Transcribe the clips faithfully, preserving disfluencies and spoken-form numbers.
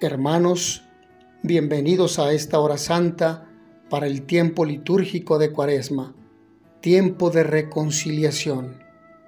Hermanos, bienvenidos a esta hora santa para el tiempo litúrgico de Cuaresma, tiempo de reconciliación.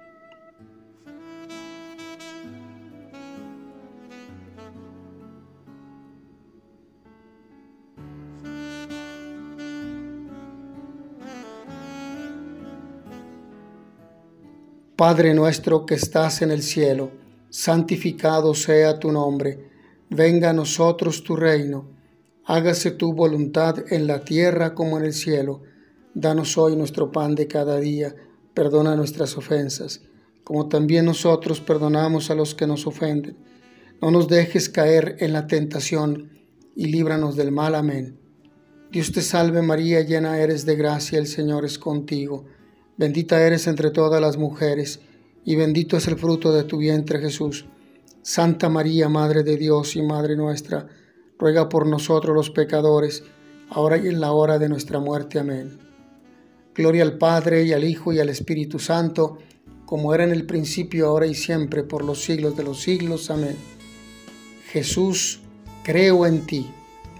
Padre nuestro que estás en el cielo, santificado sea tu nombre. Venga a nosotros tu reino. Hágase tu voluntad en la tierra como en el cielo. Danos hoy nuestro pan de cada día. Perdona nuestras ofensas, como también nosotros perdonamos a los que nos ofenden. No nos dejes caer en la tentación y líbranos del mal. Amén. Dios te salve María, llena eres de gracia, el Señor es contigo. Bendita eres entre todas las mujeres, y bendito es el fruto de tu vientre, Jesús. Santa María, Madre de Dios y Madre nuestra, ruega por nosotros los pecadores, ahora y en la hora de nuestra muerte. Amén. Gloria al Padre, y al Hijo, y al Espíritu Santo, como era en el principio, ahora y siempre, por los siglos de los siglos. Amén. Jesús, creo en ti.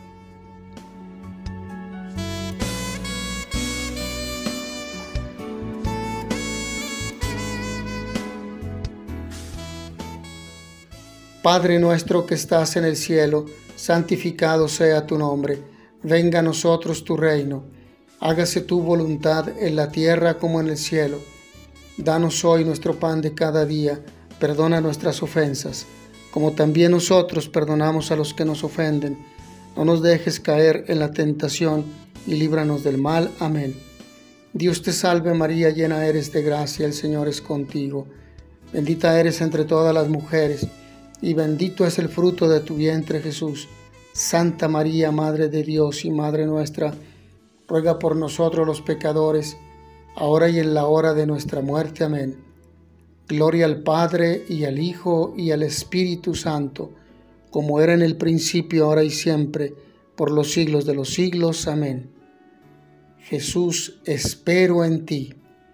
Padre nuestro que estás en el cielo, santificado sea tu nombre. Venga a nosotros tu reino. Hágase tu voluntad en la tierra como en el cielo. Danos hoy nuestro pan de cada día. Perdona nuestras ofensas, como también nosotros perdonamos a los que nos ofenden. No nos dejes caer en la tentación y líbranos del mal. Amén. Dios te salve María, llena eres de gracia, el Señor es contigo. Bendita eres entre todas las mujeres, y bendito es el fruto de tu vientre, Jesús. Santa María, Madre de Dios y Madre nuestra, ruega por nosotros los pecadores, ahora y en la hora de nuestra muerte. Amén. Gloria al Padre, y al Hijo, y al Espíritu Santo, como era en el principio, ahora y siempre, por los siglos de los siglos. Amén. Jesús, espero en ti.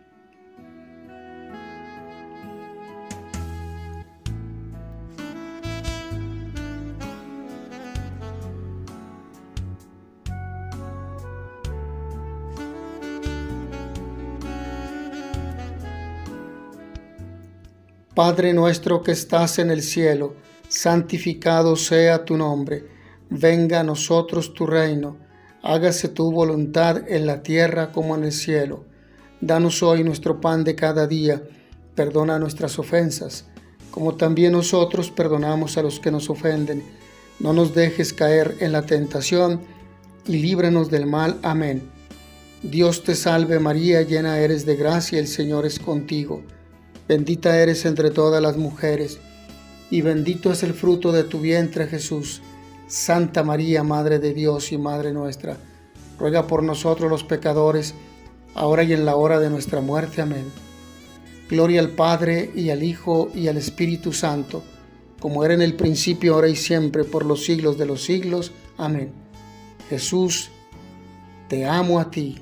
Padre nuestro que estás en el cielo, santificado sea tu nombre. Venga a nosotros tu reino. Hágase tu voluntad en la tierra como en el cielo. Danos hoy nuestro pan de cada día. Perdona nuestras ofensas, como también nosotros perdonamos a los que nos ofenden. No nos dejes caer en la tentación y líbranos del mal. Amén. Dios te salve María, llena eres de gracia, el Señor es contigo. Bendita eres entre todas las mujeres, y bendito es el fruto de tu vientre, Jesús. Santa María, Madre de Dios y Madre nuestra, ruega por nosotros los pecadores, ahora y en la hora de nuestra muerte. Amén. Gloria al Padre, y al Hijo, y al Espíritu Santo, como era en el principio, ahora y siempre, por los siglos de los siglos. Amén. Jesús, te amo a ti.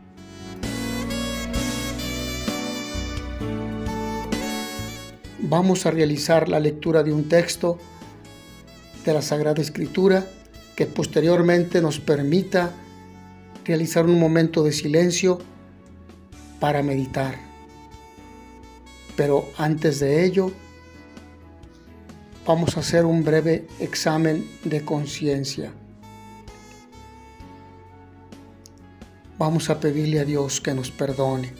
Vamos a realizar la lectura de un texto de la Sagrada Escritura que posteriormente nos permita realizar un momento de silencio para meditar. Pero antes de ello, vamos a hacer un breve examen de conciencia. Vamos a pedirle a Dios que nos perdone.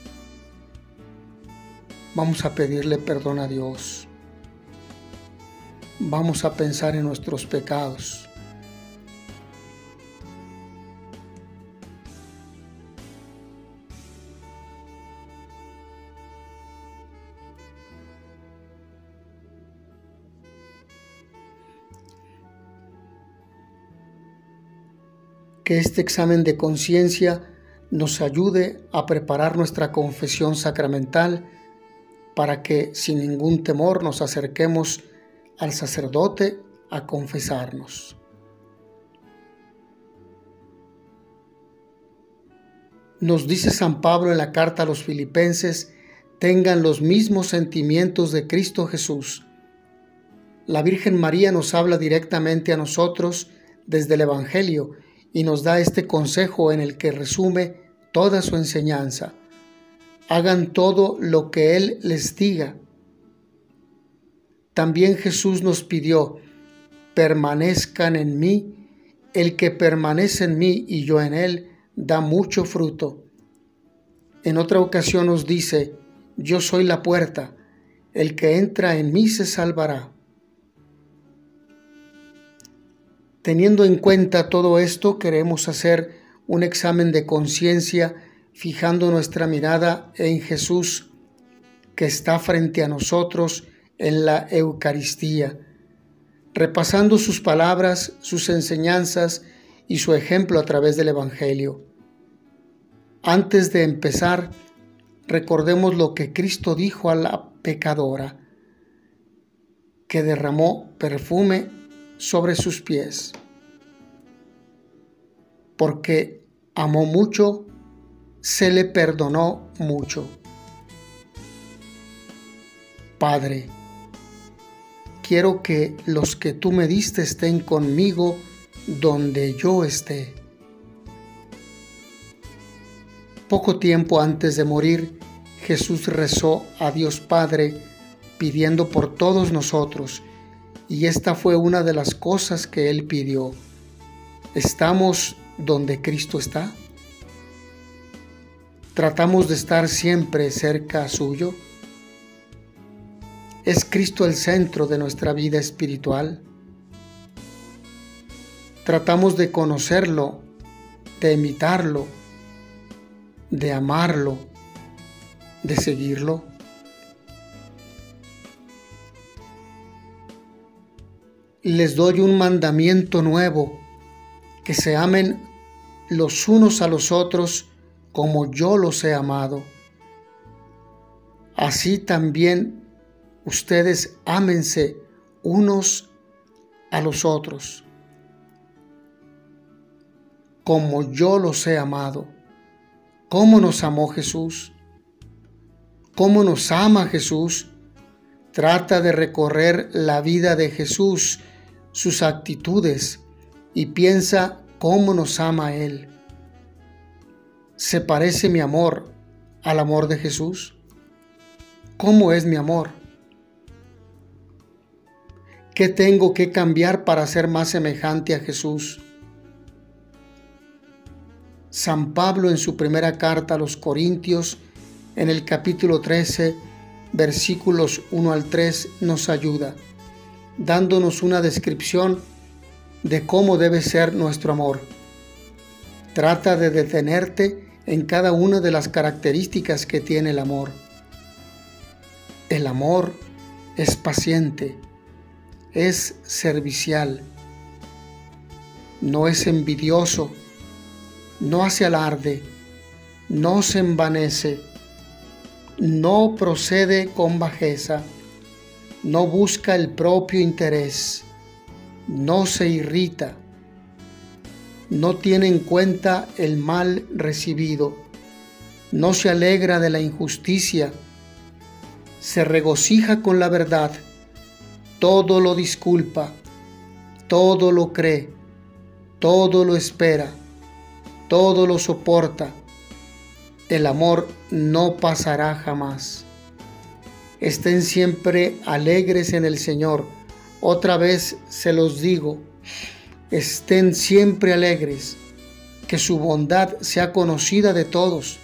Vamos a pedirle perdón a Dios. Vamos a pensar en nuestros pecados. Que este examen de conciencia nos ayude a preparar nuestra confesión sacramental para que sin ningún temor nos acerquemos al sacerdote a confesarnos. Nos dice San Pablo en la carta a los Filipenses: tengan los mismos sentimientos de Cristo Jesús. La Virgen María nos habla directamente a nosotros desde el Evangelio y nos da este consejo en el que resume toda su enseñanza. Hagan todo lo que Él les diga. También Jesús nos pidió, permanezcan en mí. El que permanece en mí y yo en él, da mucho fruto. En otra ocasión nos dice, yo soy la puerta, el que entra en mí se salvará. Teniendo en cuenta todo esto, queremos hacer un examen de conciencia, fijando nuestra mirada en Jesús, que está frente a nosotros en la Eucaristía, repasando sus palabras, sus enseñanzas y su ejemplo a través del Evangelio. Antes de empezar, recordemos lo que Cristo dijo a la pecadora, que derramó perfume sobre sus pies. Porque amó mucho, se le perdonó mucho. Padre, quiero que los que tú me diste estén conmigo donde yo esté. Poco tiempo antes de morir, Jesús rezó a Dios Padre pidiendo por todos nosotros, y esta fue una de las cosas que Él pidió. ¿Estamos donde Cristo está? ¿Tratamos de estar siempre cerca suyo? ¿Es Cristo el centro de nuestra vida espiritual? ¿Tratamos de conocerlo, de imitarlo, de amarlo, de seguirlo? Les doy un mandamiento nuevo, que se amen los unos a los otros como yo los he amado. Así también ustedes ámense unos a los otros, como yo los he amado. ¿Cómo nos amó Jesús? ¿Cómo nos ama Jesús? Trata de recorrer la vida de Jesús, sus actitudes, y piensa cómo nos ama Él. ¿Se parece mi amor al amor de Jesús? ¿Cómo es mi amor? ¿Qué tengo que cambiar para ser más semejante a Jesús? San Pablo en su primera carta a los Corintios, en el capítulo trece, versículos uno al tres, nos ayuda, dándonos una descripción de cómo debe ser nuestro amor. Trata de detenerte en cada una de las características que tiene el amor. El amor es paciente, es servicial, no es envidioso, no hace alarde, no se envanece, no procede con bajeza, no busca el propio interés, no se irrita, no tiene en cuenta el mal recibido, no se alegra de la injusticia, se regocija con la verdad, todo lo disculpa, todo lo cree, todo lo espera, todo lo soporta. El amor no pasará jamás. Estén siempre alegres en el Señor. Otra vez se los digo, estén siempre alegres, que su bondad sea conocida de todos.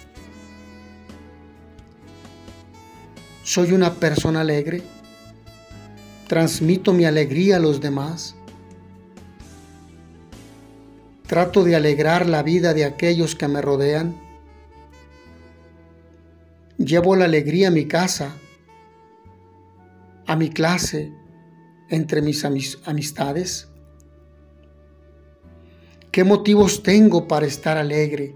¿Soy una persona alegre? ¿Transmito mi alegría a los demás? ¿Trato de alegrar la vida de aquellos que me rodean? ¿Llevo la alegría a mi casa, a mi clase, entre mis amistades? ¿Qué motivos tengo para estar alegre?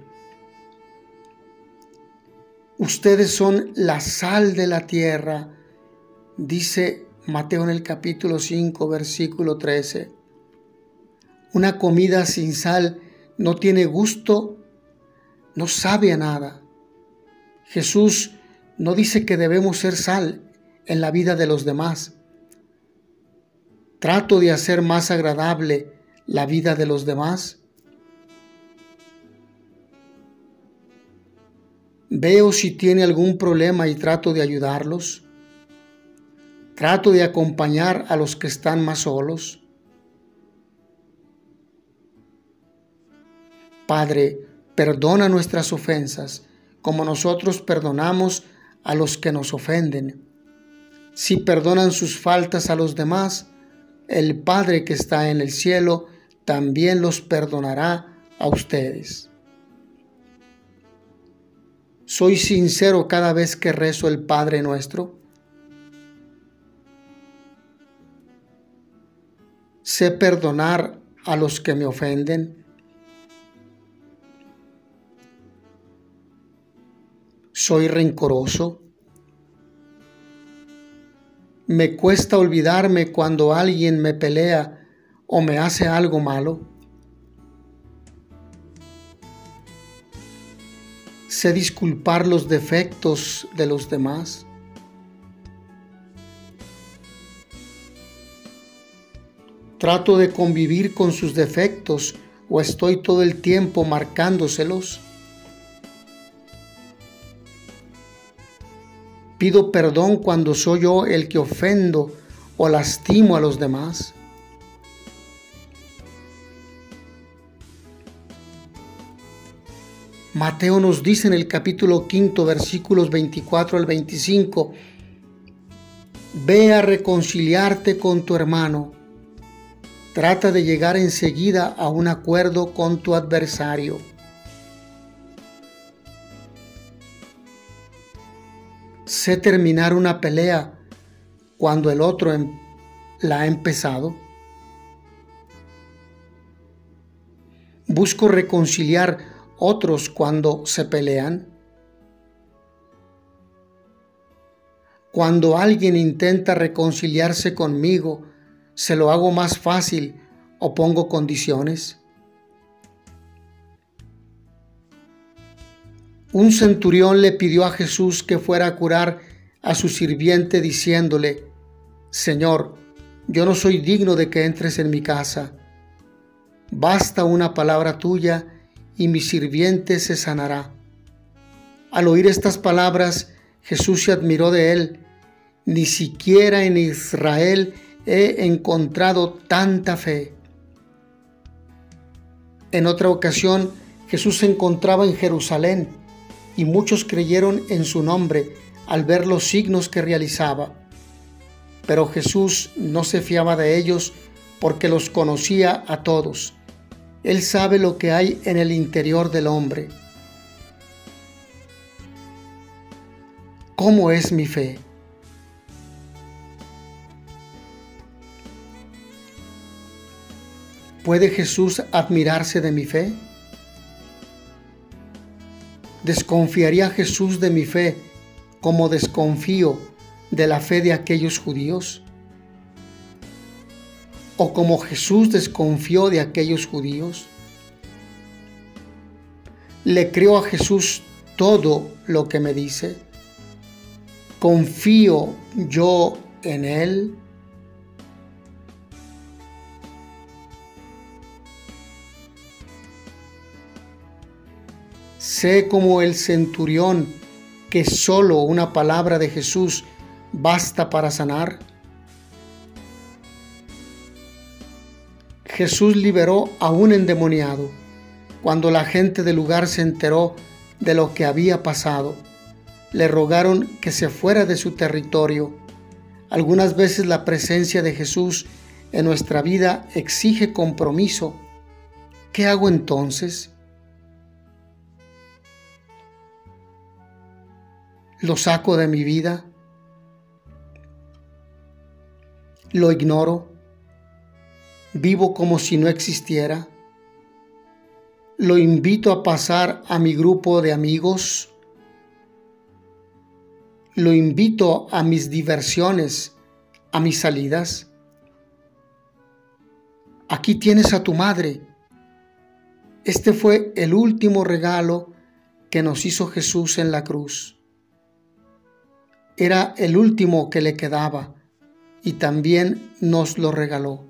Ustedes son la sal de la tierra, dice Mateo en el capítulo cinco, versículo trece. Una comida sin sal no tiene gusto, no sabe a nada. Jesús no dice que debemos ser sal en la vida de los demás. ¿Trato de hacer más agradable la vida de los demás? ¿Veo si tiene algún problema y trato de ayudarlos? ¿Trato de acompañar a los que están más solos? Padre, perdona nuestras ofensas, como nosotros perdonamos a los que nos ofenden. Si perdonan sus faltas a los demás, el Padre que está en el cielo también los perdonará a ustedes. ¿Soy sincero cada vez que rezo el Padre Nuestro? ¿Sé perdonar a los que me ofenden? ¿Soy rencoroso? ¿Me cuesta olvidarme cuando alguien me pelea o me hace algo malo? ¿Sé disculpar los defectos de los demás? ¿Trato de convivir con sus defectos o estoy todo el tiempo marcándoselos? ¿Pido perdón cuando soy yo el que ofendo o lastimo a los demás? Mateo nos dice en el capítulo quinto, versículos veinticuatro al veinticinco, ve a reconciliarte con tu hermano. Trata de llegar enseguida a un acuerdo con tu adversario. Sé terminar una pelea cuando el otro la ha empezado. Busco reconciliar otros cuando se pelean. Cuando alguien intenta reconciliarse conmigo, ¿se lo hago más fácil o pongo condiciones? Un centurión le pidió a Jesús que fuera a curar a su sirviente diciéndole, Señor, yo no soy digno de que entres en mi casa. Basta una palabra tuya y mi sirviente se sanará. Al oír estas palabras, Jesús se admiró de él. Ni siquiera en Israel he encontrado tanta fe. En otra ocasión, Jesús se encontraba en Jerusalén y muchos creyeron en su nombre al ver los signos que realizaba. Pero Jesús no se fiaba de ellos porque los conocía a todos. Él sabe lo que hay en el interior del hombre. ¿Cómo es mi fe? ¿Puede Jesús admirarse de mi fe? ¿Desconfiaría Jesús de mi fe como desconfío de la fe de aquellos judíos? ¿O como Jesús desconfió de aquellos judíos? ¿Le creo a Jesús todo lo que me dice? ¿Confío yo en Él? Sé como el centurión que solo una palabra de Jesús basta para sanar. Jesús liberó a un endemoniado. Cuando la gente del lugar se enteró de lo que había pasado, le rogaron que se fuera de su territorio. Algunas veces la presencia de Jesús en nuestra vida exige compromiso. ¿Qué hago entonces? ¿Lo saco de mi vida? ¿Lo ignoro? ¿Vivo como si no existiera? ¿Lo invito a pasar a mi grupo de amigos? ¿Lo invito a mis diversiones, a mis salidas? Aquí tienes a tu madre. Este fue el último regalo que nos hizo Jesús en la cruz. Era el último que le quedaba y también nos lo regaló.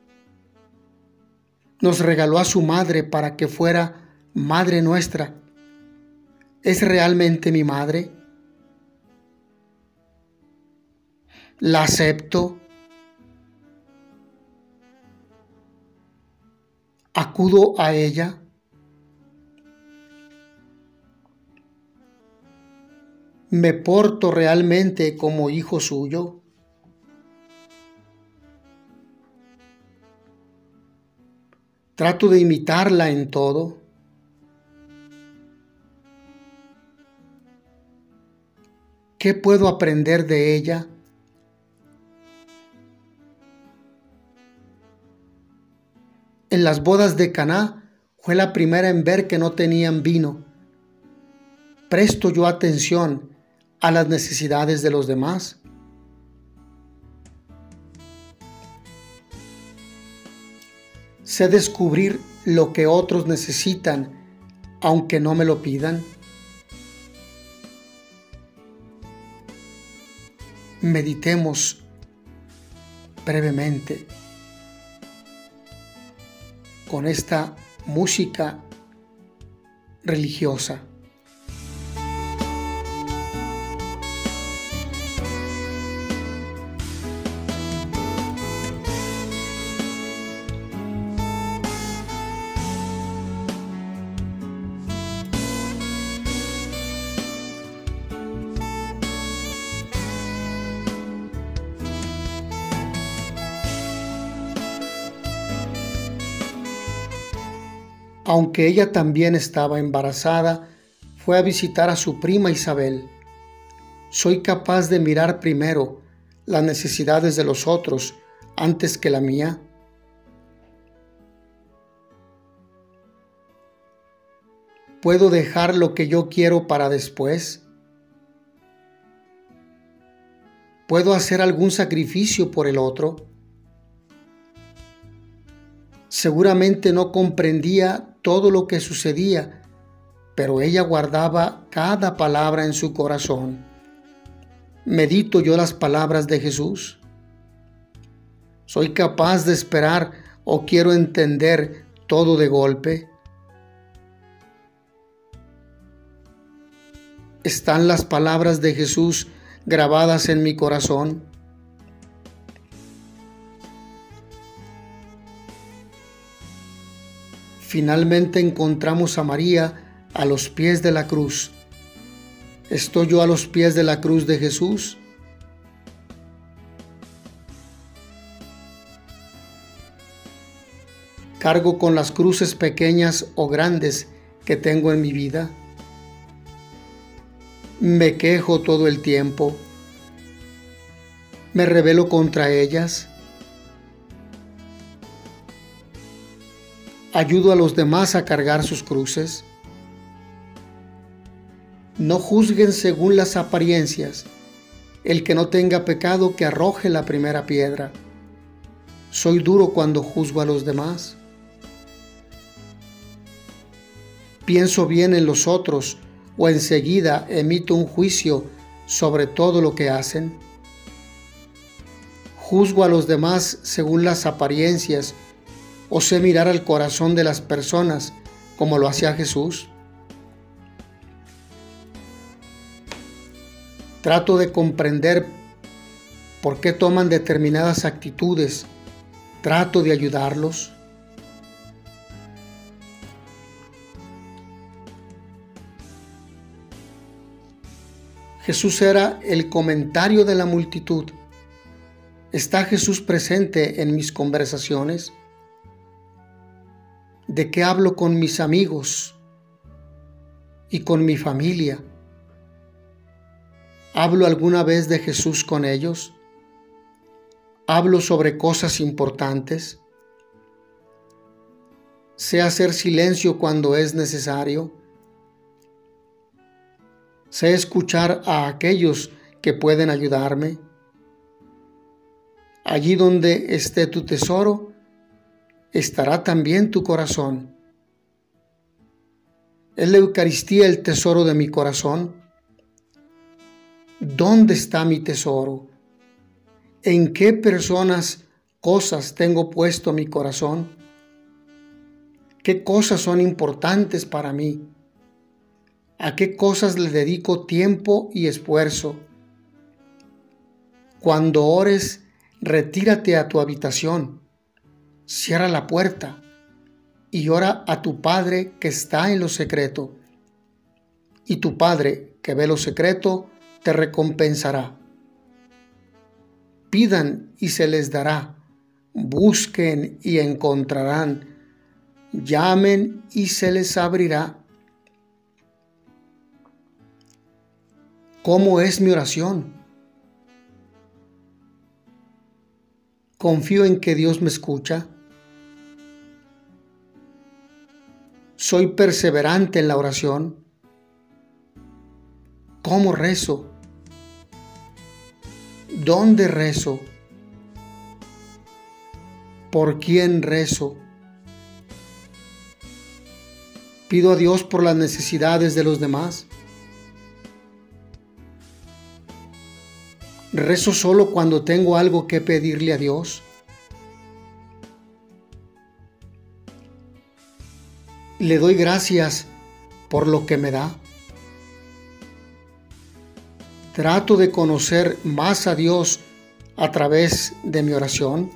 Nos regaló a su madre para que fuera madre nuestra. ¿Es realmente mi madre? ¿La acepto? ¿Acudo a ella? ¿Me porto realmente como hijo suyo? ¿Trato de imitarla en todo? ¿Qué puedo aprender de ella? En las bodas de Caná fue la primera en ver que no tenían vino. ¿Presto yo atención a las necesidades de los demás? ¿Sé descubrir lo que otros necesitan, aunque no me lo pidan? Meditemos brevemente con esta música religiosa. Aunque ella también estaba embarazada, fue a visitar a su prima Isabel. Soy capaz de mirar primero las necesidades de los otros antes que la mía. ¿Puedo dejar lo que yo quiero para después? ¿Puedo hacer algún sacrificio por el otro? Seguramente no comprendía todo lo que sucedía, pero ella guardaba cada palabra en su corazón. ¿Medito yo las palabras de Jesús? ¿Soy capaz de esperar o quiero entender todo de golpe? ¿Están las palabras de Jesús grabadas en mi corazón? Finalmente encontramos a María a los pies de la cruz. ¿Estoy yo a los pies de la cruz de Jesús? ¿Cargo con las cruces pequeñas o grandes que tengo en mi vida? ¿Me quejo todo el tiempo? ¿Me rebelo contra ellas? ¿Ayudo a los demás a cargar sus cruces? No juzguen según las apariencias. El que no tenga pecado, que arroje la primera piedra. ¿Soy duro cuando juzgo a los demás? ¿Pienso bien en los otros o enseguida emito un juicio sobre todo lo que hacen? ¿Juzgo a los demás según las apariencias o sé mirar al corazón de las personas como lo hacía Jesús? Trato de comprender por qué toman determinadas actitudes. Trato de ayudarlos. Jesús era el comentario de la multitud. ¿Está Jesús presente en mis conversaciones? ¿De qué hablo con mis amigos y con mi familia? ¿Hablo alguna vez de Jesús con ellos? ¿Hablo sobre cosas importantes? ¿Sé hacer silencio cuando es necesario? ¿Sé escuchar a aquellos que pueden ayudarme? Allí donde esté tu tesoro, estará también tu corazón. ¿Es la Eucaristía el tesoro de mi corazón? ¿Dónde está mi tesoro? ¿En qué personas, cosas tengo puesto mi corazón? ¿Qué cosas son importantes para mí? ¿A qué cosas le dedico tiempo y esfuerzo? Cuando ores, retírate a tu habitación, cierra la puerta y ora a tu Padre que está en lo secreto. Y tu Padre que ve lo secreto te recompensará. Pidan y se les dará, busquen y encontrarán, llamen y se les abrirá. ¿Cómo es mi oración? ¿Confío en que Dios me escucha? ¿Soy perseverante en la oración? ¿Cómo rezo? ¿Dónde rezo? ¿Por quién rezo? ¿Pido a Dios por las necesidades de los demás? ¿Rezo solo cuando tengo algo que pedirle a Dios? ¿Le doy gracias por lo que me da? ¿Trato de conocer más a Dios a través de mi oración?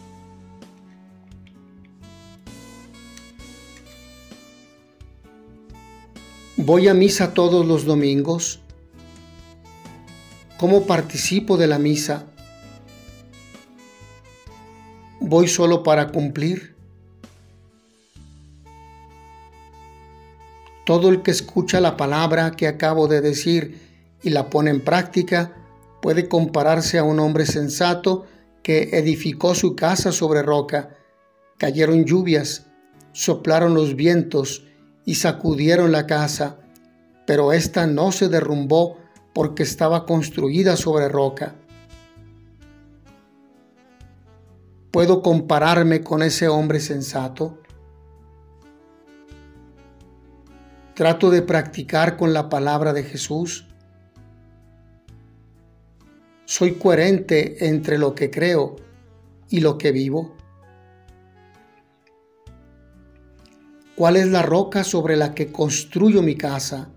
¿Voy a misa todos los domingos? ¿Cómo participo de la misa? ¿Voy solo para cumplir? Todo el que escucha la palabra que acabo de decir y la pone en práctica puede compararse a un hombre sensato que edificó su casa sobre roca. Cayeron lluvias, soplaron los vientos y sacudieron la casa, pero ésta no se derrumbó porque estaba construida sobre roca. ¿Puedo compararme con ese hombre sensato? ¿Trato de practicar con la palabra de Jesús? ¿Soy coherente entre lo que creo y lo que vivo? ¿Cuál es la roca sobre la que construyo mi casa?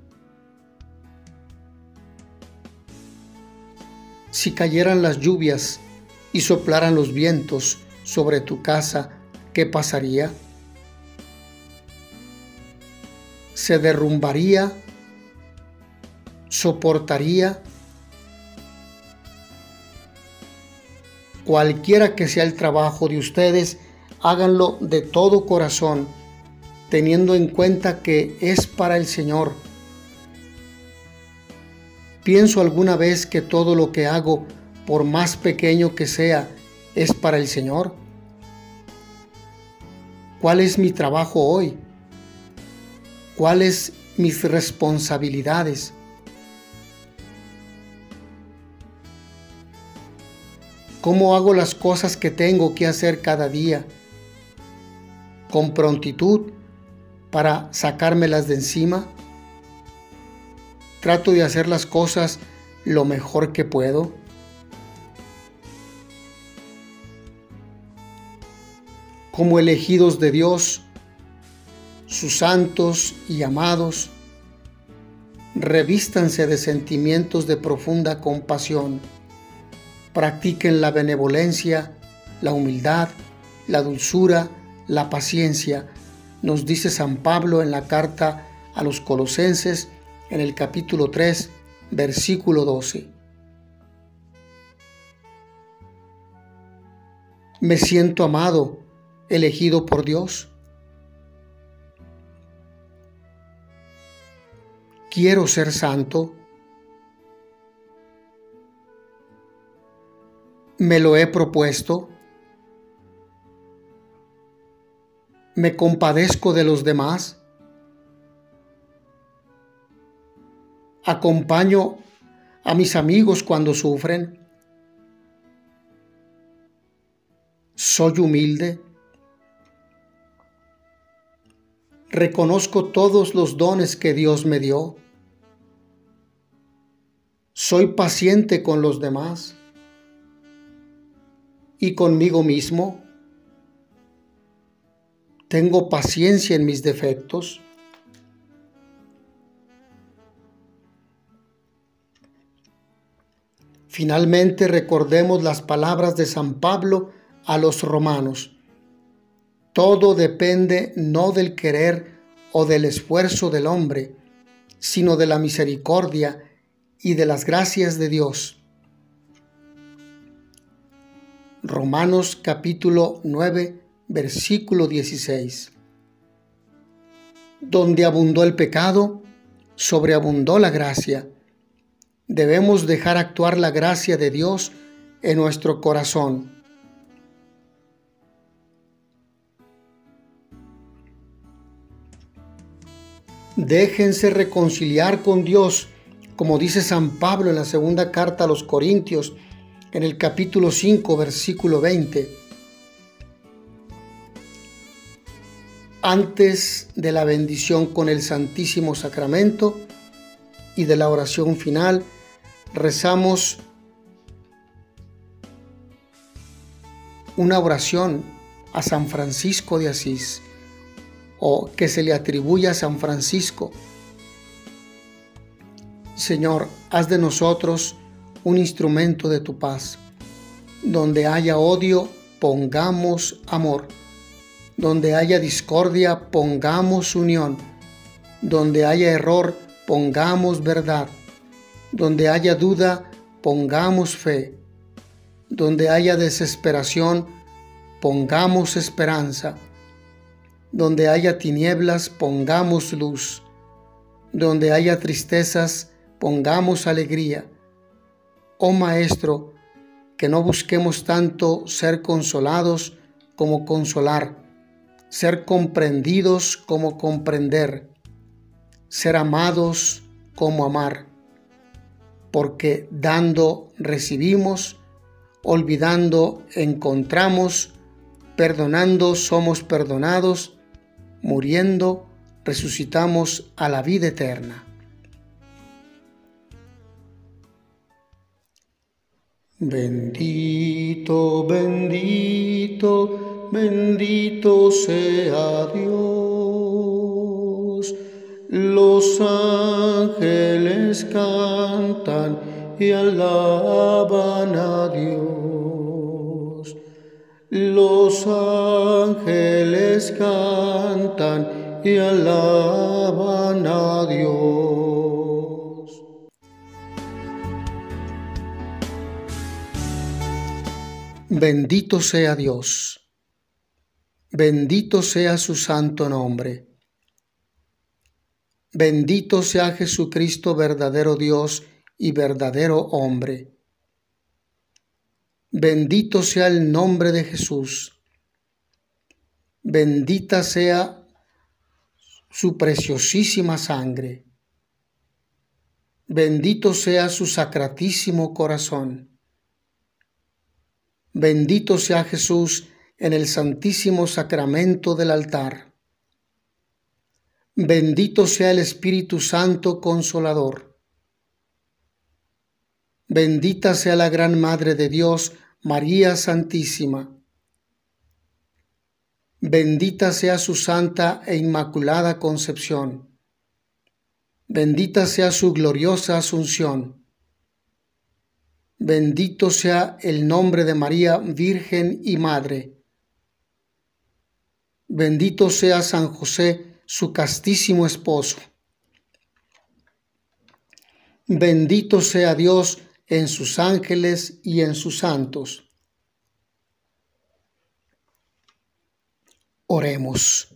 Si cayeran las lluvias y soplaran los vientos sobre tu casa, ¿qué pasaría? ¿Se derrumbaría? ¿Soportaría? Cualquiera que sea el trabajo de ustedes, háganlo de todo corazón, teniendo en cuenta que es para el Señor. ¿Pienso alguna vez que todo lo que hago, por más pequeño que sea, es para el Señor? ¿Cuál es mi trabajo hoy? ¿Cuáles mis responsabilidades? ¿Cómo hago las cosas que tengo que hacer cada día? ¿Con prontitud para sacármelas de encima? ¿Trato de hacer las cosas lo mejor que puedo? Como elegidos de Dios, sus santos y amados, revístanse de sentimientos de profunda compasión. Practiquen la benevolencia, la humildad, la dulzura, la paciencia, nos dice San Pablo en la carta a los Colosenses, en el capítulo tres, versículo doce. ¿Me siento amado, elegido por Dios? ¿Quiero ser santo? ¿Me lo he propuesto? ¿Me compadezco de los demás? ¿Acompaño a mis amigos cuando sufren? ¿Soy humilde? ¿Reconozco todos los dones que Dios me dio? ¿Soy paciente con los demás? y conmigo mismo? ¿Tengo paciencia en mis defectos? Finalmente, recordemos las palabras de San Pablo a los romanos. Todo depende no del querer o del esfuerzo del hombre, sino de la misericordia y de las gracias de Dios. Romanos capítulo nueve, versículo dieciséis. Donde abundó el pecado, sobreabundó la gracia. Debemos dejar actuar la gracia de Dios en nuestro corazón. Déjense reconciliar con Dios, como dice San Pablo en la segunda carta a los Corintios, en el capítulo cinco, versículo veinte. Antes de la bendición con el Santísimo Sacramento y de la oración final, rezamos una oración a San Francisco de Asís, o que se le atribuye a San Francisco. Señor, haz de nosotros un instrumento de tu paz. Donde haya odio, pongamos amor. Donde haya discordia, pongamos unión. Donde haya error, pongamos verdad. Donde haya duda, pongamos fe. Donde haya desesperación, pongamos esperanza. Donde haya tinieblas, pongamos luz. Donde haya tristezas, pongamos alegría. Oh Maestro, que no busquemos tanto ser consolados como consolar, ser comprendidos como comprender, ser amados como amar, porque dando recibimos, olvidando encontramos, perdonando somos perdonados, muriendo resucitamos a la vida eterna. Bendito, bendito, bendito sea Dios. Los ángeles cantan y alaban a Dios. Los ángeles cantan y alaban a Dios. Bendito sea Dios. Bendito sea su santo nombre. Bendito sea Jesucristo, verdadero Dios y verdadero hombre. Bendito sea el nombre de Jesús. Bendita sea su preciosísima sangre. Bendito sea su sacratísimo corazón. Bendito sea Jesús en el santísimo sacramento del altar. Bendito sea el Espíritu Santo Consolador. Bendita sea la Gran Madre de Dios, María Santísima. Bendita sea su santa e inmaculada concepción. Bendita sea su gloriosa asunción. Bendito sea el nombre de María, Virgen y Madre. Bendito sea San José, su castísimo esposo. Bendito sea Dios en sus ángeles y en sus santos. Oremos.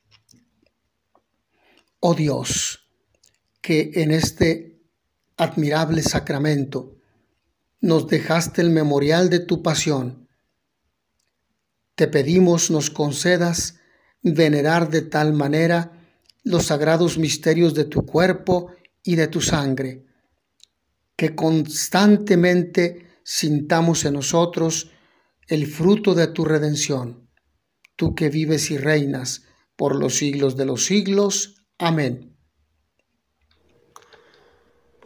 Oh Dios, que en este admirable sacramento nos dejaste el memorial de tu pasión. Te pedimos nos concedas venerar de tal manera los sagrados misterios de tu cuerpo y de tu sangre, que constantemente sintamos en nosotros el fruto de tu redención, tú que vives y reinas por los siglos de los siglos. Amén.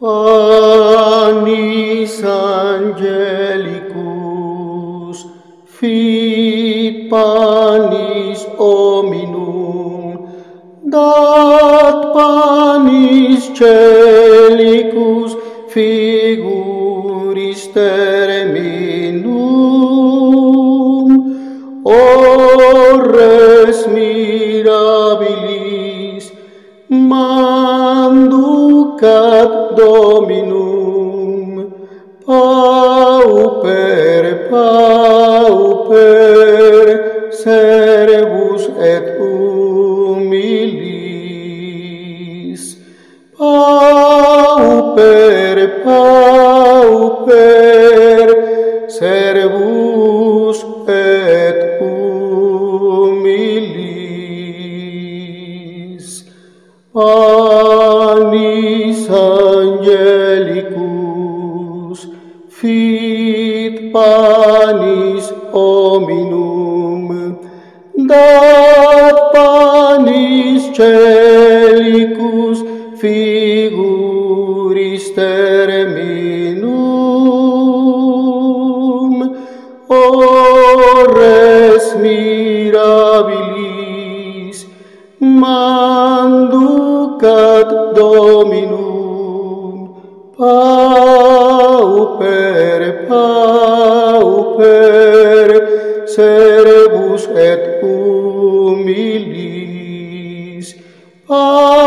Panis angelicus fit panis hominum, dat panis celicus figuris terminum, ores mirabilis manducat Dominum, pauper, pauper, servus et humilis, pauper, pauper, servus et humilis, panis angelicus, fit panis hominum, dat panis celicus figuris terminum, ores mirabilis manducat Dominum, pauper, pauper, servus et humilis, pauper,